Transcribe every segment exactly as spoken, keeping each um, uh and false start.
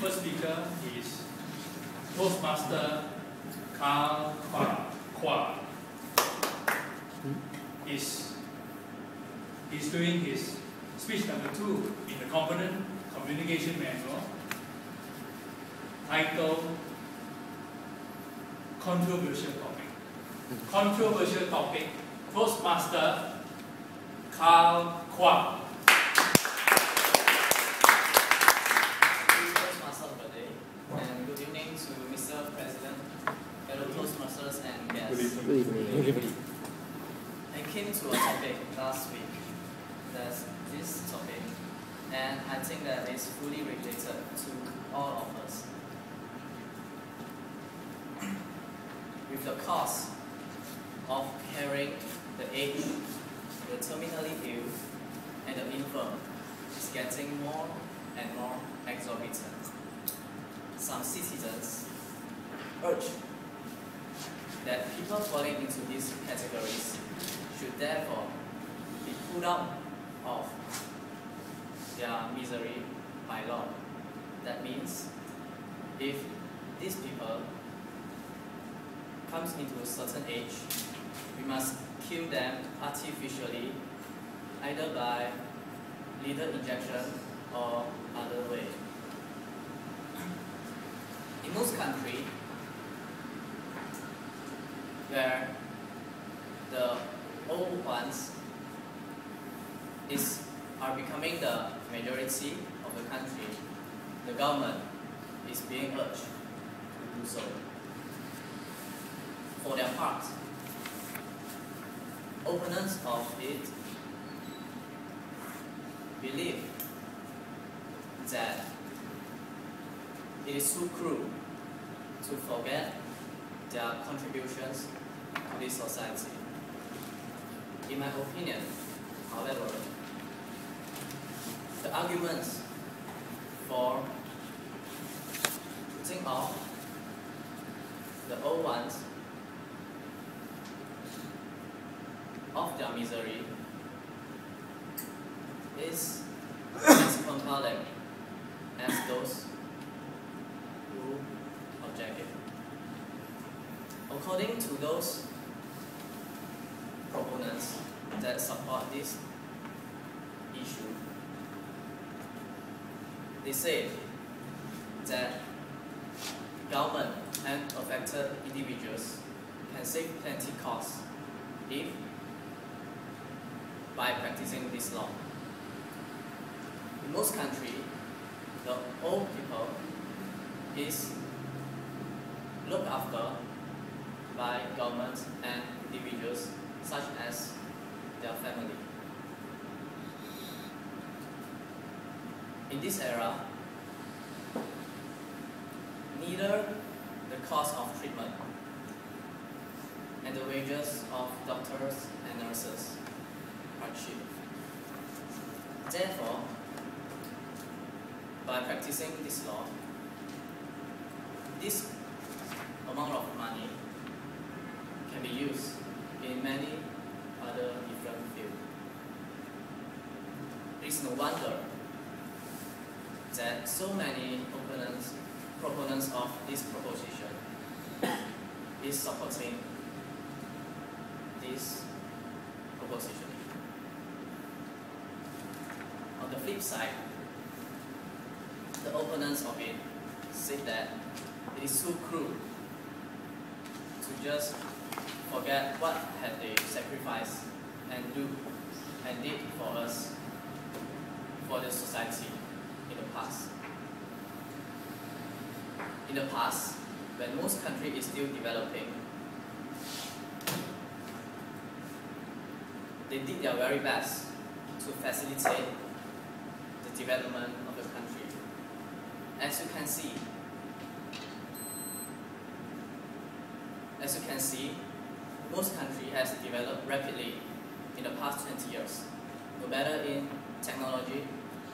first speaker is Toastmaster Carl Kwa. He's, he's doing his speech number two in the Component Communication Manual, titled Controversial Topic. Controversial Topic, Toastmaster Carl Kwa. Toastmaster of the day, and good evening to Mister President, fellow Toastmasters and guests. Good evening. I came to a topic last week, that's this topic, and I think that it's fully related to all of us. With the cost of carrying the aged, the terminally ill, and the infirm is getting more and more exorbitant, some citizens urge that people falling into these categories should therefore be pulled out of their misery by law. That means if these people comes into a certain age, we must kill them artificially, either by lethal injection or other way. In most countries, where the old ones is are becoming the majority of the country, the government is being urged to do so. For their part, opponents of it believe that it is too cruel to forget their contributions to this society. In my opinion, however, the arguments for putting off the old ones of their misery is as compelling as those who object it. According to those proponents that support this issue, they say that government and affected individuals can save plenty costs if by practicing this law. In most countries, the old people is looked after by governments and individuals such as their family. In this era, neither the cost of treatment and the wages of doctors and nurses are cheap. Therefore, by practicing this law, this amount of money can be used in many other different fields. It is no wonder that so many opponents, proponents of this proposition is supporting this proposition. On the flip side, the opponents of it say that it is too cruel to just forget what had they sacrificed and do and did for us, for the society in the past. In the past, when most countries is still developing, they did their very best to facilitate the development of the country. As you can see, as you can see, most countries has developed rapidly in the past twenty years, no matter in technology,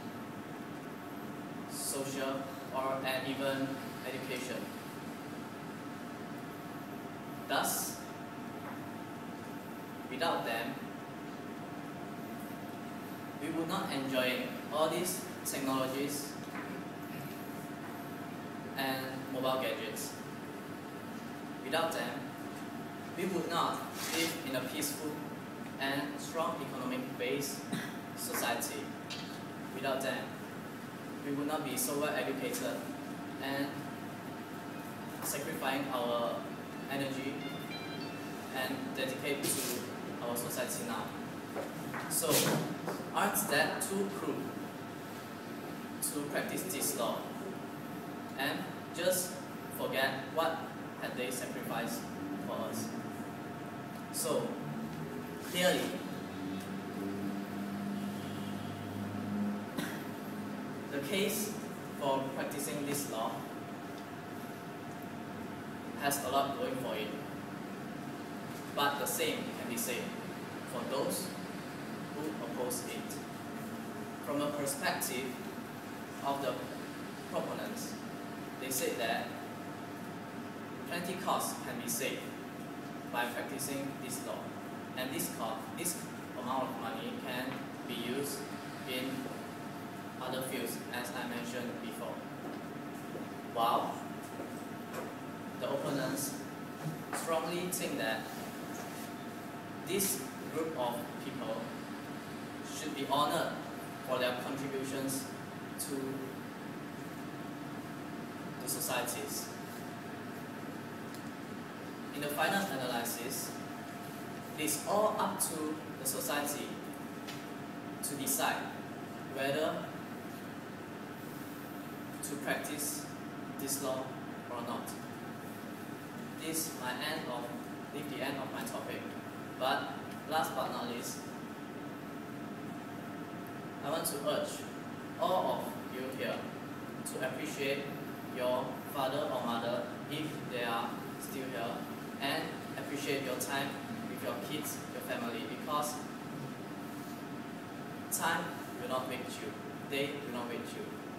social, or and even education. Thus, without them, we would not enjoy all these technologies mobile gadgets. Without them, we would not live in a peaceful and strong economic-based society. Without them, we would not be so well educated and sacrificing our energy and dedicate to our society now. So, aren't that too cruel to practice this law and just forget what had they sacrificed for us? So, clearly, the case for practicing this law has a lot going for it. But the same can be said for those who oppose it. From a perspective of the proponents, they say that plenty costs can be saved by practicing this law, and this cost, this amount of money can be used in other fields, as I mentioned before. While the opponents strongly think that this group of people should be honored for their contributions to the societies. In the final analysis, it is all up to the society to decide whether to practice this law or not. This is my end of, this the end of my topic. But last but not least, I want to urge all of you here to appreciate your father or mother if they are still here, and appreciate your time with your kids, your family, because time will not wait you, they will not wait you.